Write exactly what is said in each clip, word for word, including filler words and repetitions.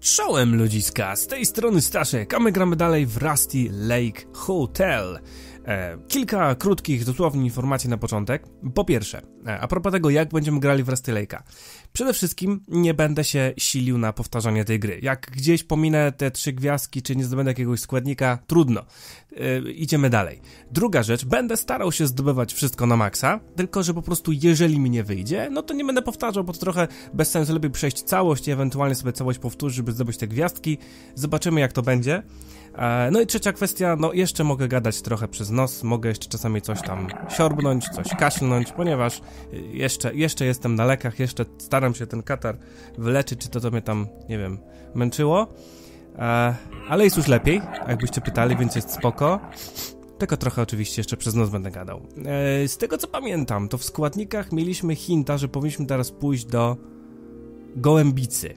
Czołem ludziska, z tej strony Staszek, a my gramy dalej w Rusty Lake Hotel. E, kilka krótkich, dosłownie informacji na początek. Po pierwsze, e, a propos tego, jak będziemy grali w Rusty Lake'a. Przede wszystkim nie będę się silił na powtarzanie tej gry. Jak gdzieś pominę te trzy gwiazdki, czy nie zdobędę jakiegoś składnika, trudno. E, idziemy dalej. Druga rzecz, będę starał się zdobywać wszystko na maksa, tylko że po prostu jeżeli mi nie wyjdzie, no to nie będę powtarzał, bo to trochę bez sensu, lepiej przejść całość i ewentualnie sobie całość powtórzyć, żeby zdobyć te gwiazdki. Zobaczymy, jak to będzie. No i trzecia kwestia, no jeszcze mogę gadać trochę przez nos, mogę jeszcze czasami coś tam siorbnąć, coś kaszlnąć, ponieważ jeszcze, jeszcze jestem na lekach, jeszcze staram się ten katar wyleczyć, czy to to mnie tam, nie wiem, męczyło, ale jest już lepiej, jakbyście pytali, więc jest spoko, tylko trochę oczywiście jeszcze przez nos będę gadał. Z tego co pamiętam, to w składnikach mieliśmy hinta, że powinniśmy teraz pójść do Gołębicy.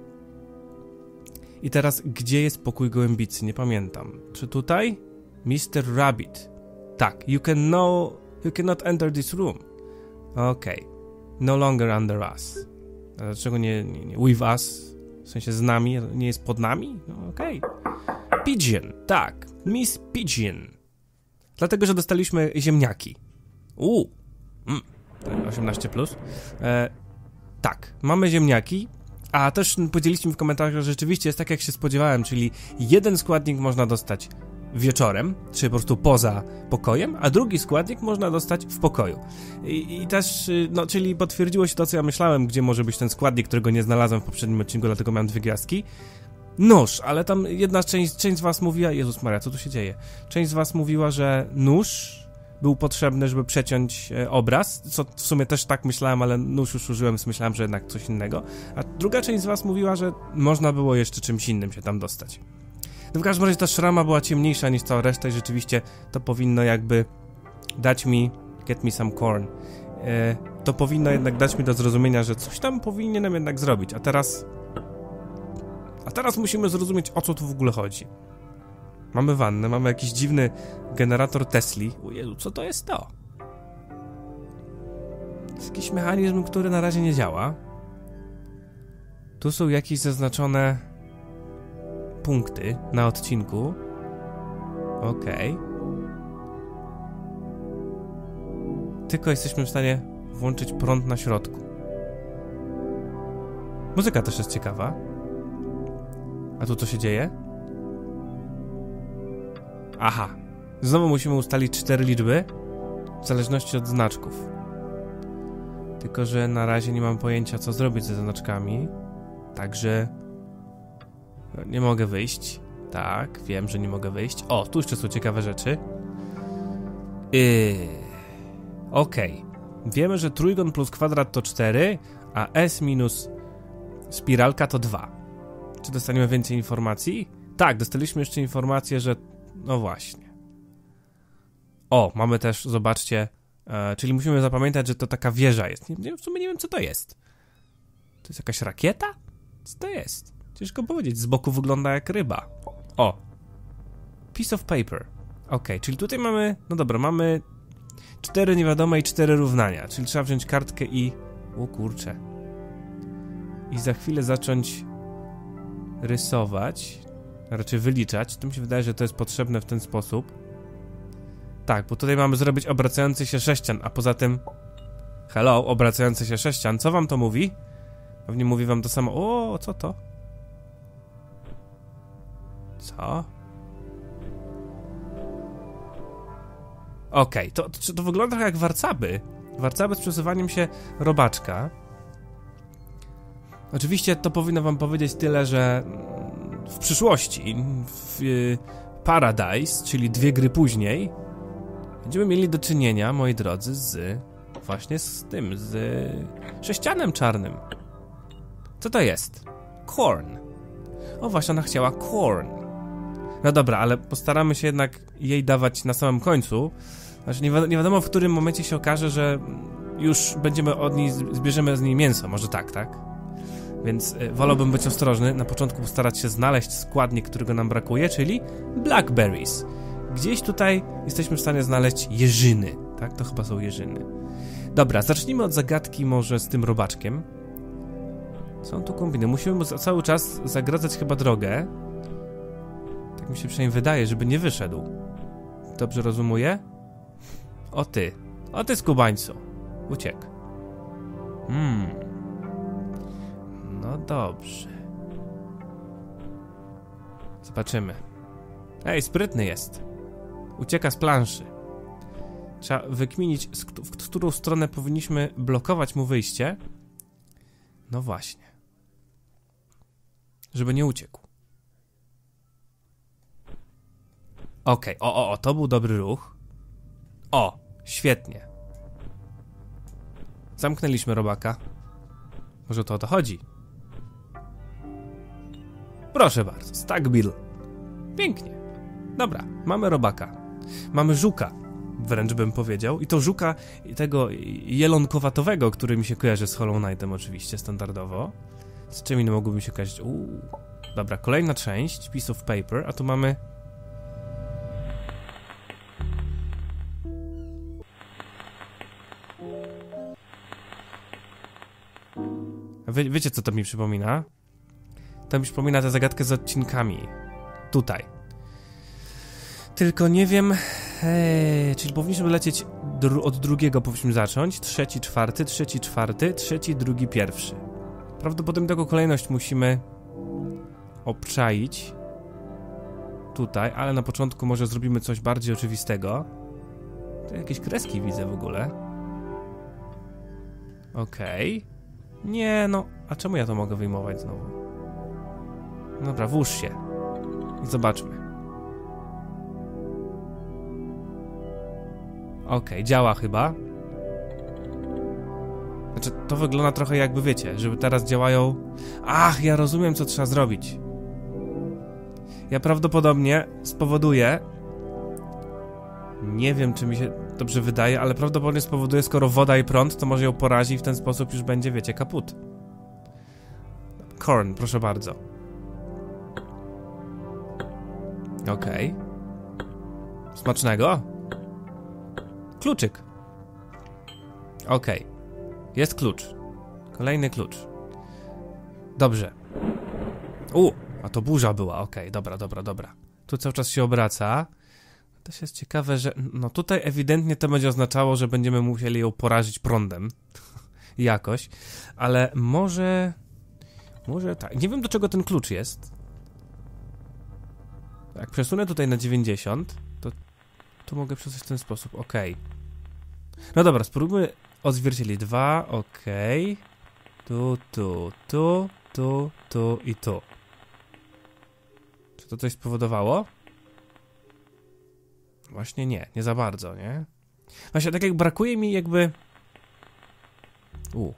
I teraz, gdzie jest pokój Gołębicy? Nie pamiętam. Czy tutaj? mister Rabbit. Tak. You can no... You cannot enter this room. Okej. Okay. No longer under us. A dlaczego nie, nie, nie... With us? W sensie z nami? Nie jest pod nami? No, okej. Okay. Pigeon. Tak. Miss Pigeon. Dlatego, że dostaliśmy ziemniaki. Uuu. Mm. osiemnaście plus. E, tak. Mamy ziemniaki. A też podzieliliśmy w komentarzach, że rzeczywiście jest tak, jak się spodziewałem, czyli jeden składnik można dostać wieczorem, czy po prostu poza pokojem, a drugi składnik można dostać w pokoju. I, i też, no, czyli potwierdziło się to, co ja myślałem, gdzie może być ten składnik, którego nie znalazłem w poprzednim odcinku, dlatego miałem dwie gwiazdki. Nóż, ale tam jedna część, część z was mówiła, Jezus Maria, co tu się dzieje? Część z was mówiła, że nóż był potrzebny, żeby przeciąć e, obraz, co w sumie też tak myślałem, ale nóż już użyłem, więc myślałem, że jednak coś innego. A druga część z was mówiła, że można było jeszcze czymś innym się tam dostać. No w każdym razie ta szrama była ciemniejsza niż cała reszta i rzeczywiście to powinno jakby dać mi, get me some corn, e, to powinno jednak dać mi do zrozumienia, że coś tam powinienem jednak zrobić, a teraz... A teraz musimy zrozumieć, o co tu w ogóle chodzi. Mamy wannę, mamy jakiś dziwny generator Tesli. O Jezu, co to jest to? To jest jakiś mechanizm, który na razie nie działa. Tu są jakieś zaznaczone punkty na odcinku. Okej. Okay. Tylko jesteśmy w stanie włączyć prąd na środku. Muzyka też jest ciekawa. A tu co się dzieje? Aha, znowu musimy ustalić cztery liczby w zależności od znaczków. Tylko że na razie nie mam pojęcia, co zrobić ze znaczkami. Także nie mogę wyjść. Tak, wiem, że nie mogę wyjść. O, tu jeszcze są ciekawe rzeczy. Yy... Okej. Okay. Wiemy, że trójkąt plus kwadrat to cztery, a S minus spiralka to dwa. Czy dostaniemy więcej informacji? Tak, dostaliśmy jeszcze informację, że... No właśnie. O, mamy też, zobaczcie, e, czyli musimy zapamiętać, że to taka wieża jest. Nie, nie, w sumie nie wiem, co to jest. To jest jakaś rakieta? Co to jest? Ciężko powiedzieć, z boku wygląda jak ryba. O. Piece of paper. Ok, czyli tutaj mamy, no dobra, mamy cztery niewiadome i cztery równania, czyli trzeba wziąć kartkę i... O kurczę. I za chwilę zacząć rysować, raczej wyliczać. To mi się wydaje, że to jest potrzebne w ten sposób. Tak, bo tutaj mamy zrobić obracający się sześcian, a poza tym... Hello, obracający się sześcian. Co wam to mówi? Pewnie mówi wam to samo. O, co to? Co? Okej, okay, to, to, to wygląda jak warcaby. Warcaby z przesuwaniem się robaczka. Oczywiście to powinno wam powiedzieć tyle, że w przyszłości, w Paradise, czyli dwie gry później, będziemy mieli do czynienia, moi drodzy, z właśnie z tym, z sześcianem czarnym. Co to jest? Corn. O, właśnie ona chciała corn. No dobra, ale postaramy się jednak jej dawać na samym końcu. Znaczy nie, wi- nie wiadomo, w którym momencie się okaże, że już będziemy od niej, zbierzemy z niej mięso, może tak, tak? Więc y, wolałbym być ostrożny, na początku postarać się znaleźć składnik, którego nam brakuje, czyli blackberries. Gdzieś tutaj jesteśmy w stanie znaleźć jeżyny, tak? To chyba są jeżyny. Dobra, zacznijmy od zagadki może z tym robaczkiem. Co on tu kombinuje? Musimy mu za cały czas zagradzać chyba drogę. Tak mi się przynajmniej wydaje, żeby nie wyszedł. Dobrze rozumuję? O ty. O ty, skubańcu. Uciekł. Hmm. No dobrze. Zobaczymy. Ej, sprytny jest. Ucieka z planszy. Trzeba wykminić, w którą stronę powinniśmy blokować mu wyjście. No właśnie. Żeby nie uciekł. Okej, okay. o, o, o, to był dobry ruch. O, świetnie. Zamknęliśmy robaka. Może to o to chodzi. Proszę bardzo, Stack Bill. Pięknie. Dobra, mamy robaka. Mamy żuka, wręcz bym powiedział. I to żuka tego jelonkowatowego, który mi się kojarzy z Hollow Knightem oczywiście, standardowo. Z czym innym mogłoby mi się kojarzyć? Uuu. Dobra, kolejna część, piece of paper, a tu mamy... Wie, wiecie, co to mi przypomina? To mi przypomina tę zagadkę z odcinkami. Tutaj. Tylko nie wiem... Eee, czyli powinniśmy lecieć dru od drugiego, powinniśmy zacząć. Trzeci, czwarty, trzeci, czwarty, trzeci, drugi, pierwszy. Prawdopodobnie taką kolejność musimy obczaić. Tutaj, ale na początku może zrobimy coś bardziej oczywistego. Tu jakieś kreski widzę w ogóle. Okej. Okay. Nie, no. A czemu ja to mogę wyjmować znowu? Dobra, włóż się. I zobaczmy. Okej, okay, działa chyba. Znaczy, to wygląda trochę jakby, wiecie, żeby teraz działają... Ach, ja rozumiem, co trzeba zrobić. Ja prawdopodobnie spowoduję... Nie wiem, czy mi się dobrze wydaje, ale prawdopodobnie spowoduje, skoro woda i prąd, to może ją porazi i w ten sposób już będzie, wiecie, kaput. Corn, proszę bardzo. Okej. Okay. Smacznego? Kluczyk. Okej. Okay. Jest klucz. Kolejny klucz. Dobrze. U, a to burza była. Okej, okay. dobra, dobra, dobra. Tu cały czas się obraca. To jest ciekawe, że... No tutaj ewidentnie to będzie oznaczało, że będziemy musieli ją porazić prądem. Jakoś. Ale może... Może tak. Nie wiem, do czego ten klucz jest. Jak przesunę tutaj na dziewięćdziesiąt, to... Tu mogę przesunąć w ten sposób. Okej. Okay. No dobra, spróbujmy odzwierciedlić. Dwa, okej. Okay. Tu, tu, tu, tu, tu i tu. Czy to coś spowodowało? Właśnie nie, nie za bardzo, nie? Właśnie tak jak brakuje mi jakby... U.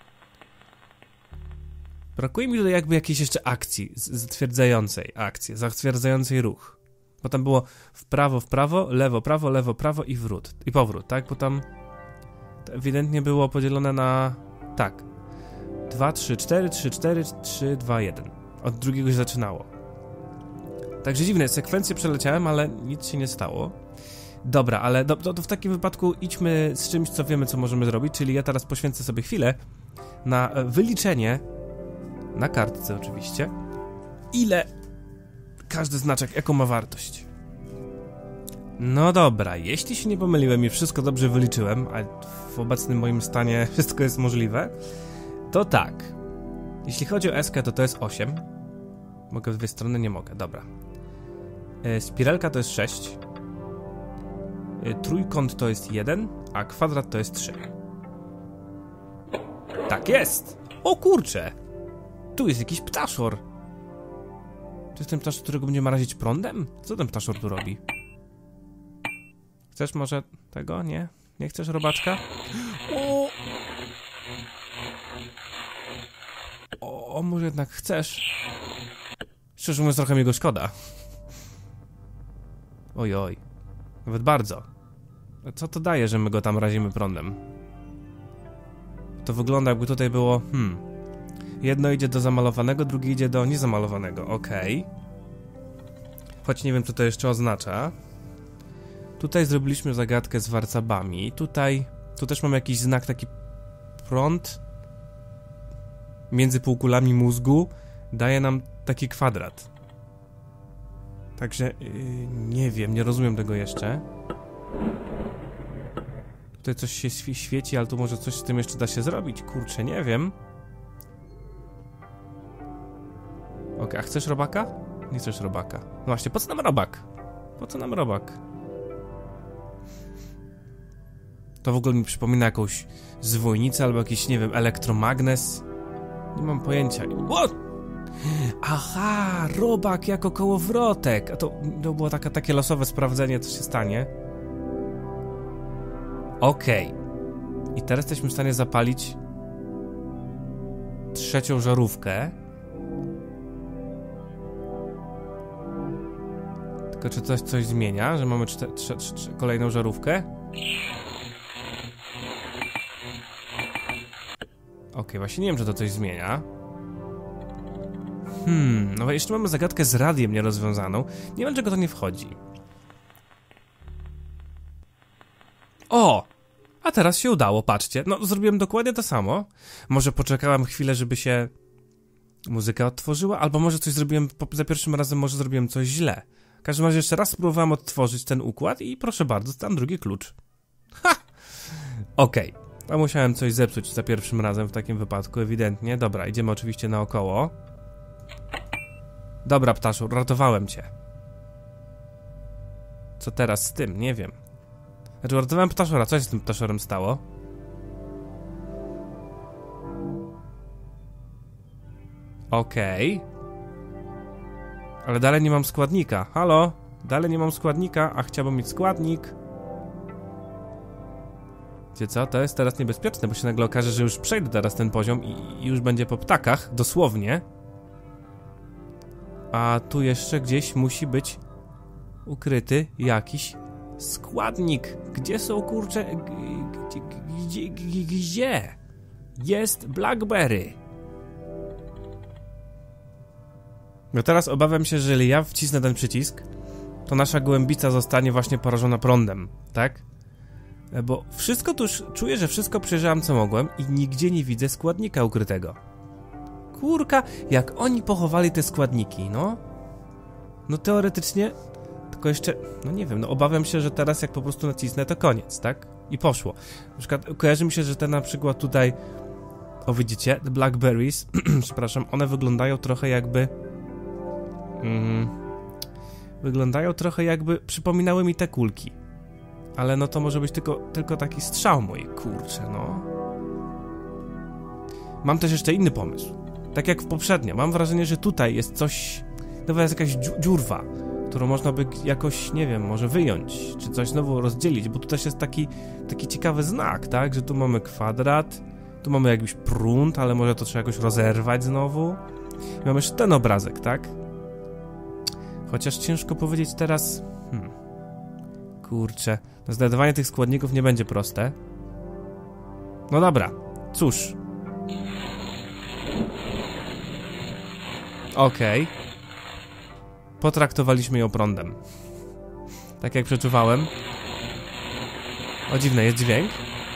Brakuje mi tutaj jakby jakiejś jeszcze akcji, zatwierdzającej akcji, zatwierdzającej ruch. Bo tam było w prawo, w prawo, lewo, prawo, lewo, prawo i wrót. I powrót, tak? Bo tam to ewidentnie było podzielone na... Tak. dwa, trzy, cztery, trzy, cztery, trzy, dwa, jeden. Od drugiego się zaczynało. Także dziwne, sekwencję przeleciałem, ale nic się nie stało. Dobra, ale do, do, to w takim wypadku idźmy z czymś, co wiemy, co możemy zrobić, czyli ja teraz poświęcę sobie chwilę na wyliczenie, na kartce oczywiście, ile każdy znaczek, jaką ma wartość. No dobra, jeśli się nie pomyliłem i wszystko dobrze wyliczyłem, a w obecnym moim stanie wszystko jest możliwe, to tak. Jeśli chodzi o eskę, to to jest osiem. Mogę w dwie strony? Nie mogę, dobra. E, spiralka to jest sześć. E, trójkąt to jest jeden, a kwadrat to jest trzy. Tak jest! O kurcze! Tu jest jakiś ptaszor. To jest ten ptaszor, którego będzie marazić prądem? Co ten ptaszor tu robi? Chcesz może tego? Nie? Nie chcesz robaczka? O! O, o może jednak chcesz? Szczerze mówiąc, trochę mi go szkoda. Oj, oj. Nawet bardzo. Co to daje, że my go tam razimy prądem? To wygląda, jakby tutaj było... Hmm... Jedno idzie do zamalowanego, drugie idzie do niezamalowanego. Okej. Okay. Choć nie wiem, co to jeszcze oznacza. Tutaj zrobiliśmy zagadkę z warcabami. Tutaj... Tu też mamy jakiś znak, taki prąd. między półkulami mózgu daje nam taki kwadrat. Także yy, nie wiem, nie rozumiem tego jeszcze. Tutaj coś się świeci, ale tu może coś z tym jeszcze da się zrobić. Kurczę, nie wiem. Okej, okay, a chcesz robaka? Nie chcesz robaka. No właśnie, po co nam robak? Po co nam robak? To w ogóle mi przypomina jakąś zwojnicę albo jakiś, nie wiem, elektromagnes. Nie mam pojęcia. What? Aha, robak jako kołowrotek. A to, to było taka, takie losowe sprawdzenie, co się stanie. Okej. Okay. I teraz jesteśmy w stanie zapalić trzecią żarówkę. Tylko czy coś coś zmienia, że mamy czte, trze, trze, kolejną żarówkę? Okej, okay, właśnie nie wiem, czy to coś zmienia. Hmm, no jeszcze mamy zagadkę z radiem nierozwiązaną. Nie wiem, czego to nie wchodzi. O! A teraz się udało, patrzcie. No, zrobiłem dokładnie to samo. Może poczekałem chwilę, żeby się muzyka odtworzyła, albo może coś zrobiłem, za pierwszym razem może zrobiłem coś źle. W każdym razie jeszcze raz spróbowałem odtworzyć ten układ i proszę bardzo, tam drugi klucz. Ha! Okej. Okay. A musiałem coś zepsuć za pierwszym razem w takim wypadku, ewidentnie. Dobra, idziemy oczywiście naokoło. Dobra, ptaszu, ratowałem cię. Co teraz z tym? Nie wiem. Znaczy, ratowałem ptaszora, co się z tym ptaszorem stało? Okej. Okay. Ale dalej nie mam składnika. Halo? Dalej nie mam składnika, a chciałbym mieć składnik. Wiecie co? To jest teraz niebezpieczne, bo się nagle okaże, że już przejdę teraz ten poziom i już będzie po ptakach, dosłownie. A tu jeszcze gdzieś musi być ukryty jakiś składnik. Gdzie są, kurcze... Gdzie, gdzie, gdzie, gdzie? Jest Blackberry. No teraz obawiam się, że jeżeli ja wcisnę ten przycisk, to nasza gołębica zostanie właśnie porażona prądem, tak? Bo wszystko tu już... Czuję, że wszystko przejrzałem, co mogłem i nigdzie nie widzę składnika ukrytego. Kurka, jak oni pochowali te składniki, no? No teoretycznie... Tylko jeszcze... No nie wiem, no obawiam się, że teraz jak po prostu nacisnę, to koniec, tak? I poszło. Na przykład kojarzy mi się, że te na przykład tutaj... O, widzicie? The Blackberries, przepraszam, one wyglądają trochę jakby... Mm, wyglądają trochę jakby... Przypominały mi te kulki. Ale no to może być tylko, tylko taki strzał mój, kurczę, no. Mam też jeszcze inny pomysł. Tak jak w poprzednio, mam wrażenie, że tutaj jest coś... No jest jakaś dziurwa, którą można by jakoś, nie wiem, może wyjąć, czy coś znowu rozdzielić, bo tu też jest taki, taki ciekawy znak, tak? Że tu mamy kwadrat, tu mamy jakiś prąd, ale może to trzeba jakoś rozerwać znowu. I mamy jeszcze ten obrazek, tak? Chociaż ciężko powiedzieć teraz... Hmm. Kurczę, no znajdowanie tych składników nie będzie proste. No dobra, cóż. Okej. Okay. Potraktowaliśmy ją prądem. Tak jak przeczuwałem. O, dziwne, jest dźwięk.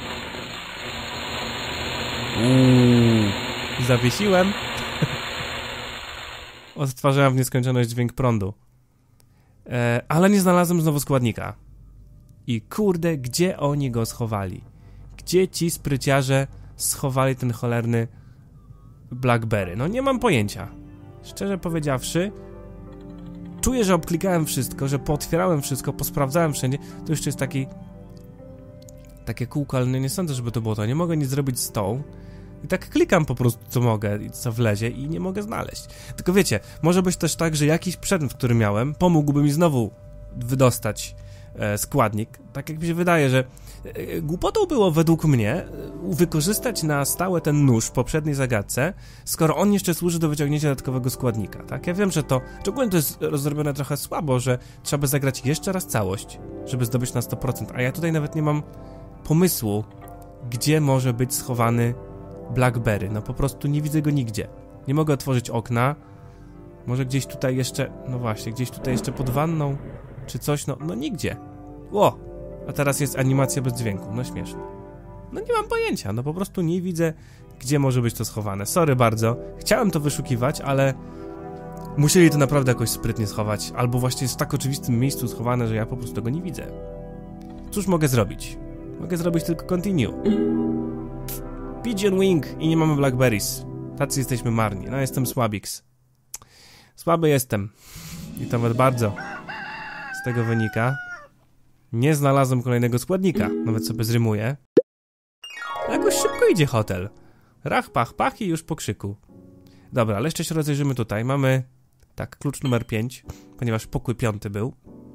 Uuu, zawiesiłem. Odtwarzałem w nieskończoność dźwięk prądu. E, ale nie znalazłem znowu składnika. I kurde, gdzie oni go schowali? Gdzie ci spryciarze schowali ten cholerny Blackberry? No nie mam pojęcia. Szczerze powiedziawszy, czuję, że obklikałem wszystko, że pootwierałem wszystko, posprawdzałem wszędzie. To jeszcze jest taki... Takie kółko, ale nie sądzę, żeby to było to. Nie mogę nic zrobić z tą. I tak klikam po prostu, co mogę i co wlezie i nie mogę znaleźć. Tylko wiecie, może być też tak, że jakiś przedmiot, który miałem, pomógłby mi znowu wydostać e, składnik. Tak jak mi się wydaje, że e, głupotą było według mnie e, wykorzystać na stałe ten nóż w poprzedniej zagadce, skoro on jeszcze służy do wyciągnięcia dodatkowego składnika, tak? Ja wiem, że to, szczególnie to jest zrobione trochę słabo, że trzeba by zagrać jeszcze raz całość, żeby zdobyć na sto procent, a ja tutaj nawet nie mam pomysłu, gdzie może być schowany Blackberry. No po prostu nie widzę go nigdzie. Nie mogę otworzyć okna. Może gdzieś tutaj jeszcze... No właśnie, gdzieś tutaj jeszcze pod wanną czy coś, no, no nigdzie. Ło! A teraz jest animacja bez dźwięku. No śmieszne. No nie mam pojęcia, no po prostu nie widzę, gdzie może być to schowane. Sorry bardzo. Chciałem to wyszukiwać, ale musieli to naprawdę jakoś sprytnie schować. Albo właśnie jest w tak oczywistym miejscu schowane, że ja po prostu tego nie widzę. Cóż mogę zrobić? Mogę zrobić tylko continue. Pigeon Wing i nie mamy Blackberries. Tacy jesteśmy marni. No, jestem słabiks. Słaby jestem. I to nawet bardzo. Z tego wynika. Nie znalazłem kolejnego składnika. Nawet sobie zrymuję. Jakoś szybko idzie hotel. Rach, pach, pach i już po krzyku. Dobra, ale jeszcze się rozejrzymy tutaj. Mamy, tak, klucz numer pięć, ponieważ pokój piąty był.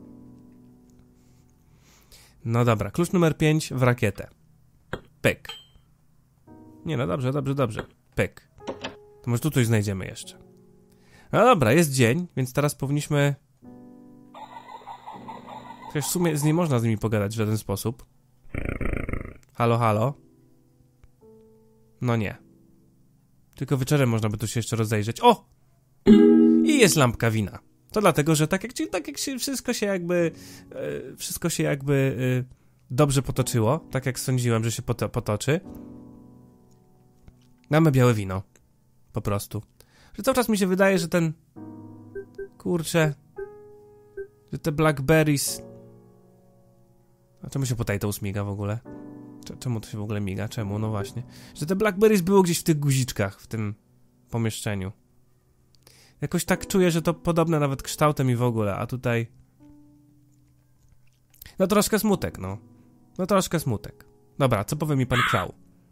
No dobra, klucz numer pięć w rakietę. Pyk. Nie, no dobrze, dobrze, dobrze. Pyk. To może tu coś znajdziemy jeszcze. No dobra, jest dzień, więc teraz powinniśmy... Przecież w sumie z nie można z nimi pogadać w żaden sposób. Halo, halo. No nie. Tylko wieczorem można by tu się jeszcze rozejrzeć. O! I jest lampka wina. To dlatego, że tak jak, tak jak się wszystko się jakby... Yy, wszystko się jakby yy, dobrze potoczyło. Tak jak sądziłem, że się poto potoczy. Mamy białe wino. Po prostu. Że cały czas mi się wydaje, że ten... Kurczę... Że te Blackberries... A czemu się potato miga w ogóle? Czemu to się w ogóle miga? Czemu? No właśnie. Że te Blackberries było gdzieś w tych guziczkach, w tym pomieszczeniu. Jakoś tak czuję, że to podobne nawet kształtem i w ogóle, a tutaj... No troszkę smutek, no. No troszkę smutek. Dobra, co powie mi pan Crow?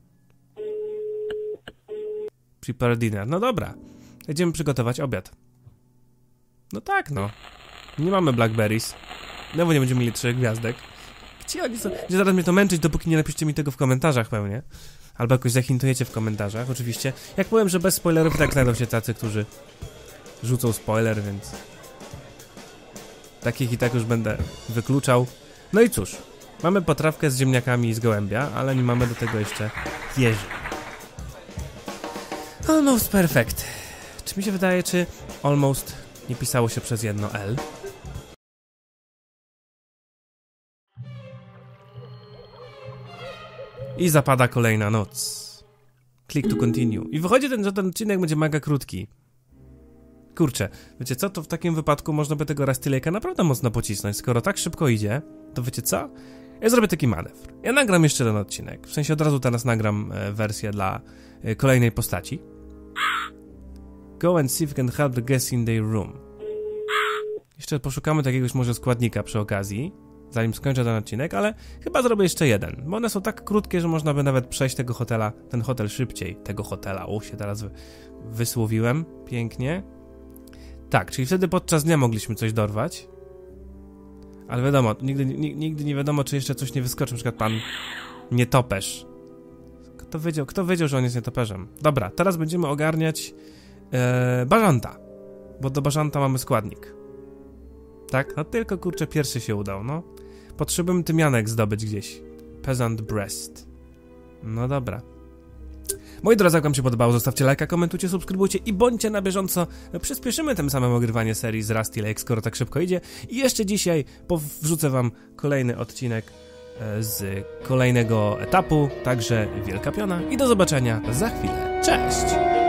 Prepare dinner. No dobra. Idziemy przygotować obiad. No tak, no. Nie mamy Blackberries. No bo nie będziemy mieli trzech gwiazdek. Gdzie oni są? Gdzie zaraz mnie to męczyć, dopóki nie napiszcie mi tego w komentarzach pewnie. Albo jakoś zahintujecie w komentarzach, oczywiście. Jak powiem, że bez spoilerów, tak znajdą się tacy, którzy rzucą spoiler, więc... Takich i tak już będę wykluczał. No i cóż. Mamy potrawkę z ziemniakami z gołębia, ale nie mamy do tego jeszcze jeży. Almost perfect. Czy mi się wydaje, czy almost nie pisało się przez jedno L? I zapada kolejna noc. Click to continue. I wychodzi ten, że ten odcinek będzie mega krótki. Kurczę, wiecie co, to w takim wypadku można by tego Rastylejka naprawdę mocno pocisnąć. Skoro tak szybko idzie, to wiecie co? Ja zrobię taki manewr. Ja nagram jeszcze ten odcinek. W sensie od razu teraz nagram e, wersję dla e, kolejnej postaci. Go and see if you can help the guests in their room. Jeszcze poszukamy takiegoś może składnika przy okazji, zanim skończę ten odcinek, ale chyba zrobię jeszcze jeden, bo one są tak krótkie, że można by nawet przejść tego hotela, ten hotel szybciej. Tego hotela, o, się teraz wysłowiłem, pięknie. Tak, czyli wtedy podczas dnia mogliśmy coś dorwać. Ale wiadomo, nigdy, nigdy nie wiadomo, czy jeszcze coś nie wyskoczy, na przykład pan nietoperz. Kto wiedział, kto wiedział, że on jest nietoperzem? Dobra, teraz będziemy ogarniać ee, bażanta, bo do bażanta mamy składnik. Tak? No tylko, kurczę, pierwszy się udał, no. Potrzebujemy tymianek zdobyć gdzieś. Peasant breast. No dobra. Moi drodzy, jak wam się podobało, zostawcie lajka, komentujcie, subskrybujcie i bądźcie na bieżąco. Przyspieszymy tym samym ogrywanie serii z Rusty Lake, skoro tak szybko idzie. I jeszcze dzisiaj wrzucę wam kolejny odcinek z kolejnego etapu, także wielka piona i do zobaczenia za chwilę. Cześć!